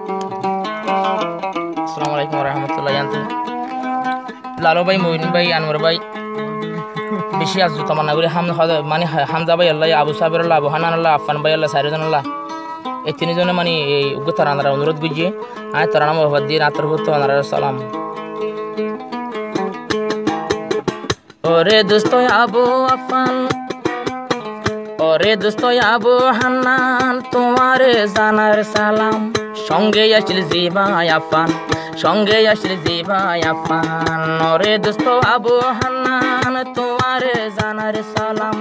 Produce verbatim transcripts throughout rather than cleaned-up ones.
আসসালামু আলাইকুম রহমতুল্লাহ। জানতে লালু ভাই, মইন ভাই, আনোয়ার ভাই বেশি আজ জুতা মানা করে হাম মানে হামজা ভাই আল্লাহ, আবু সাবির আল্লাহ, আবু হানান আল্লাহ, আফান ভাই আল্লাহ, সাইরুদ্দিন আল্লাহ, এই তিনজনে মানে এই উগ্র তারা আনারা অনুরোধ বুঝিয়ে আয় তারা নাম বাবা দিয়ে রাতের ভর্তি আনারা সালাম। ওরে দোস্ত আবু আফান, ওরে দোস্ত আবু হান্নান, তোমারে জানার সালাম। সঙ্গে আসিল জি ভাই আফান, সঙ্গে আসিল জি ভাই আফান। ওরে দোস্ত আবু হান্নান, তোমারে জানার সালাম।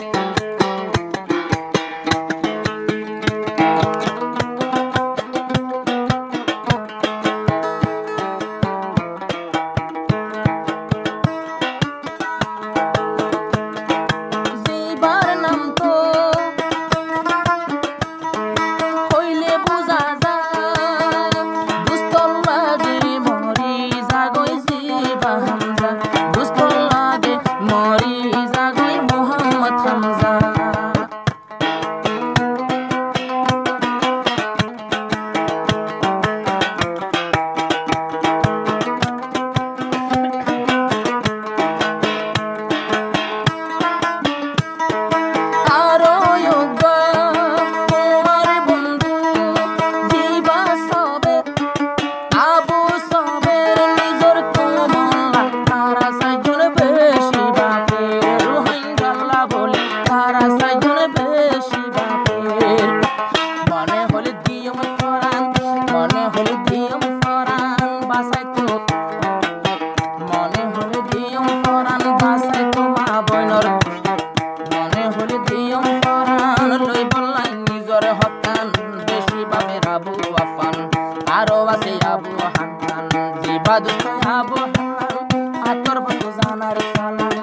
Abu Hanan, ator batuzanar salam.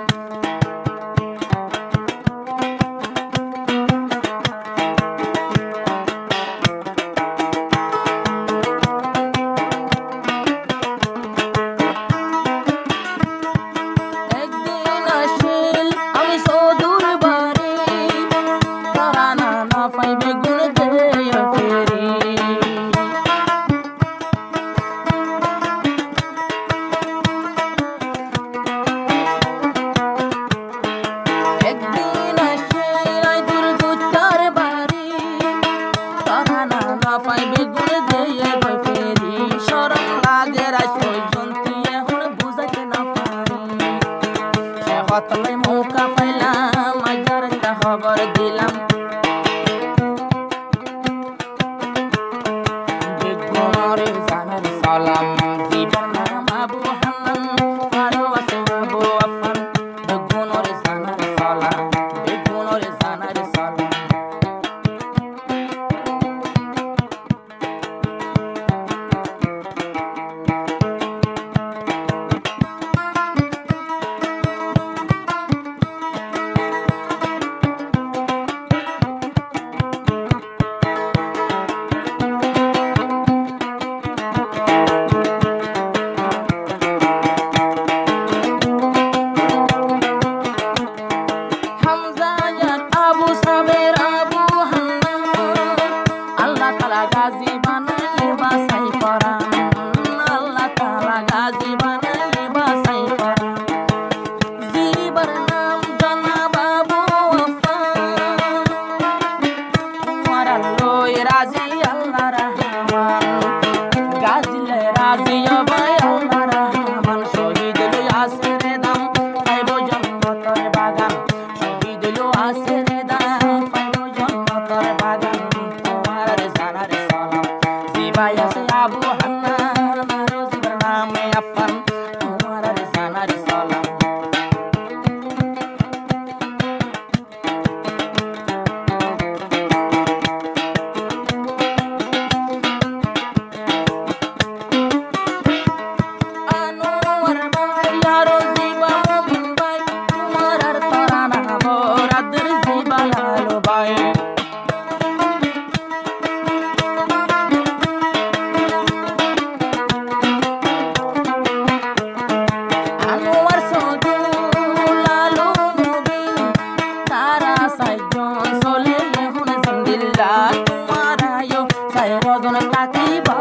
Ekdin ashil ami sodur bari, tarana na paibe gun deya feri. Kotolai muka pailam, ajar ta khabar dilam. Begunore zanar salam, zibar naam Abu Hanan, aro ase Abu Afan. Begunore zanar salam, begunore zanar salam. Gazi banai basai paran, Allah Taala gazi banai basai paran. Zibar naam janab Abu Afan, waralloi razi Allah Rahman. Gazi le razi abai Allah Rahman. Shohidul asre dam paibo jannator bagan, shohidul asre dam paibo jannator bagan. Vaya se Abu Hanan, maro zibar naam Afan, tumhara risana risalam. Anwar bhai yaro ziba mumin bhai, tumharar tarana boradar ziba lalo bhai. Saya rodo na taki ba